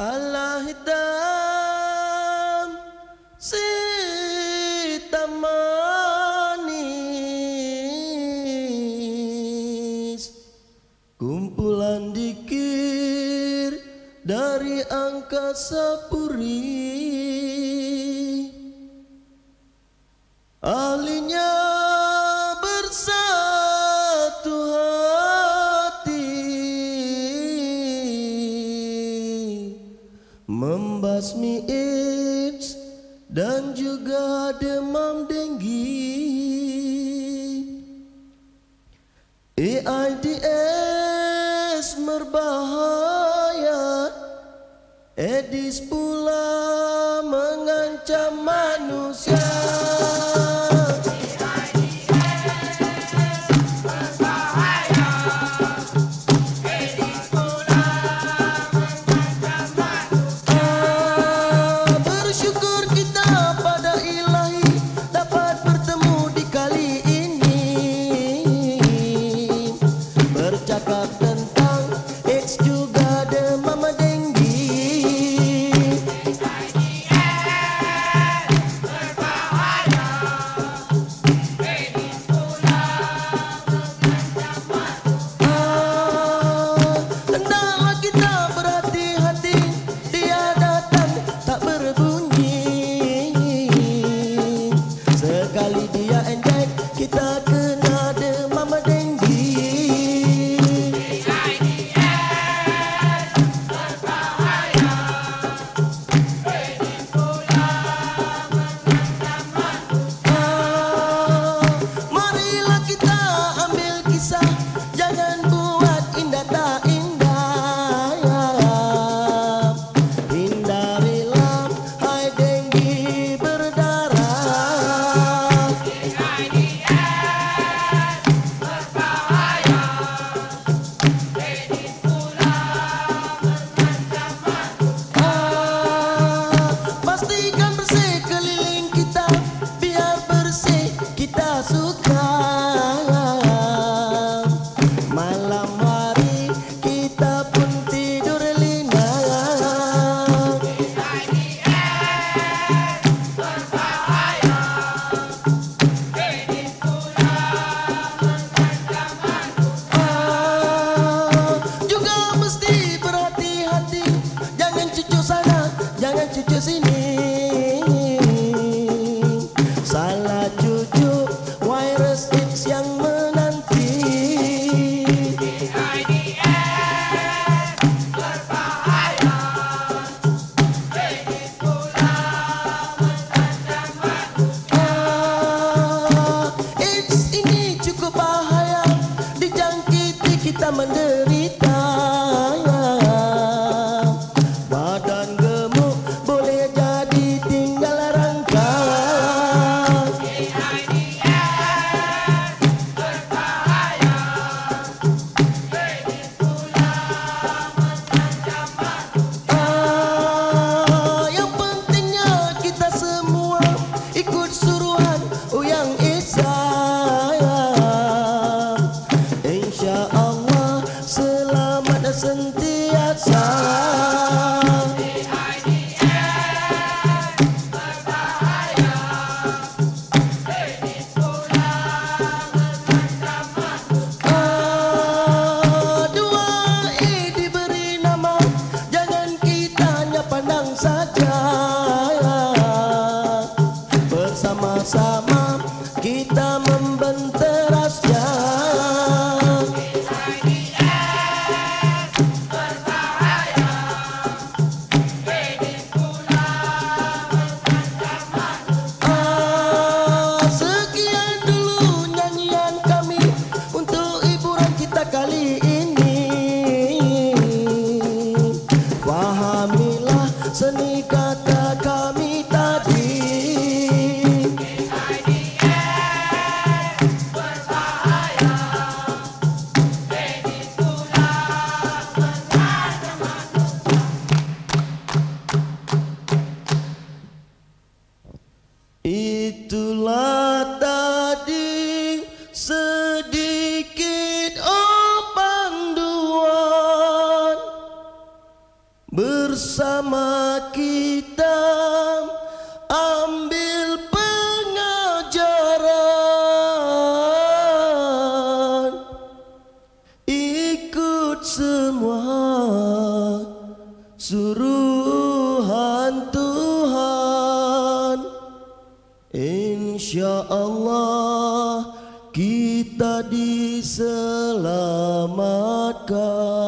Allah hitam hitam manis, kumpulan dikir dari angkasa puri, ahlinya bersatu hati, membasmi AIDS dan juga demam denggi. AIDS berbahaya, Edis pula mengancam manusia. Sekali dia enjek, kita kena demam denggi. AIDS berbahaya, Edis pula mengancam manusia. Marilah kita ambil kisah, jangan buat indah tak indah. Hindarilah hai denggi berdarah. Malam hari kita pun tidur lina. AIDS berbahaya, Edis pula mengancam manusia. Juga mesti berhati-hati, jangan cucu sana, jangan cucu sini. Salah cucu virus AIDS yang menanti. Kita menderita, badan gemuk boleh jadi. bersama kita ambil pengajaran, ikut semua suruhan Tuhan. Insya Allah kita diselamatkan.